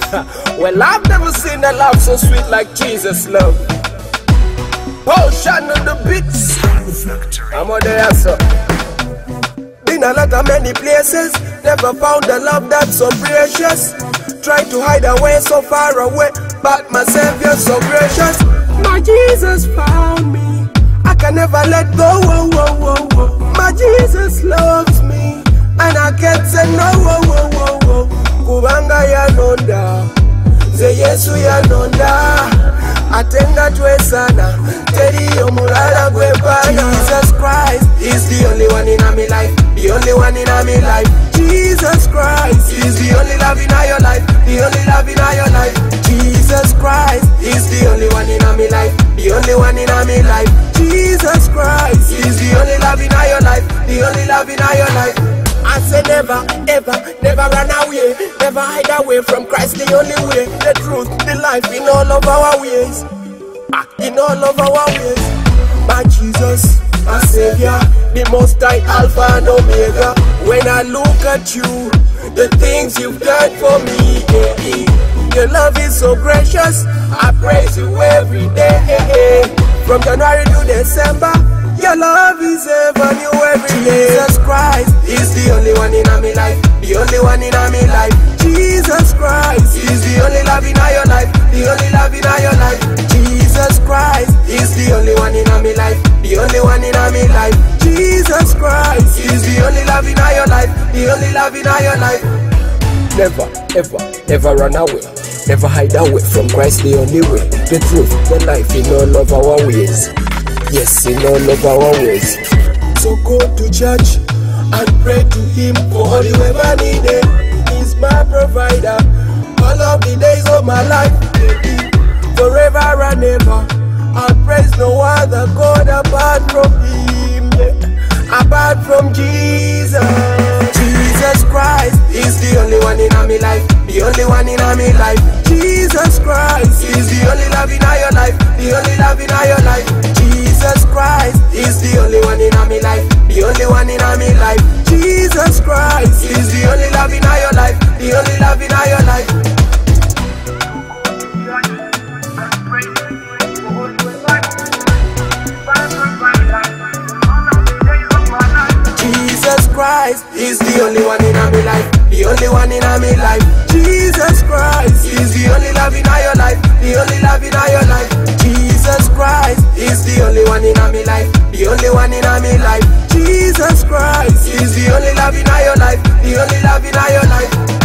Well, I've never seen a love so sweet like Jesus' love. Ocean on the beats. I'm on the answer. Been a lot of many places, never found a love that's so precious. Tried to hide away so far away, but my Savior so gracious. My Jesus found me, I can never let go. Whoa, whoa, whoa, whoa. My Jesus loves me, and I can't say no. Whoa, whoa, whoa, whoa. Kubanga yanonda, ze Yesu yanonda. Atenga twe sana, teri omulala gwe pana. Jesus Christ is the only one in my life, the only one in my life. Jesus Christ is the only love in your life, the only love in your life. Jesus Christ is the only one in my life, the only one in my life. Jesus Christ is the only love in your life, the only love in your life. I say never, ever, never run away, never hide away from Christ, the only way, the truth, the life in all of our ways, in all of our ways. My Jesus, my Savior, the Most High, Alpha and Omega. When I look at you, the things you've done for me, your love is so gracious, I praise you every day. From January to December, your love is ever new every day. Jesus Christ is the only one in my life, the only one in my life. Jesus Christ is the only love in your life, the only love in your life. Jesus Christ is the only one in my life, the only one in my life. Jesus Christ is the only love in your life, the only love in your life. Never, ever, never run away, never hide away from Christ, the only way, the truth, the life in all of our ways. Yes, in all of our ways. So go to church and pray to Him for all you ever needed. He's my provider all of the days of my life, forever and ever. I praise no other God apart from Him, apart from Jesus. Jesus Christ is the only one in my life, the only one in my life. Jesus Christ is the only love in your life, the only love in your life. Jesus Christ is the only one in my life, the only one in my life. Jesus Christ is the only love in your life, the only love in your life. Jesus Christ is the only one in my life, the only one in my life. Jesus Christ is the only love in your life, the only love in your life. Jesus Christ is the only one in my life, the only one in my life. Jesus Christ is the only love in your life, the only love in your life.